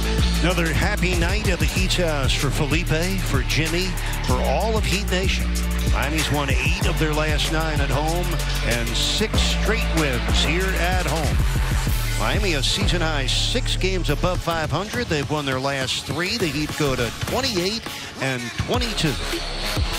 Another happy night at the Heat's house for Felipe, for Jimmy, for all of Heat Nation. Miami's won 8 of their last 9 at home and 6 straight wins here at home. Miami a season high 6 games above 500. They've won their last 3. The Heat go to 28 and 22.